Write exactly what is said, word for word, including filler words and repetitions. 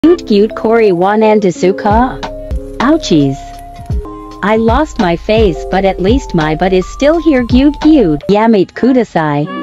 Cute cute Kori Wanandasuka. Ouchies. I lost my face but at least my butt is still here. Cute cute. Yamit Kudasai.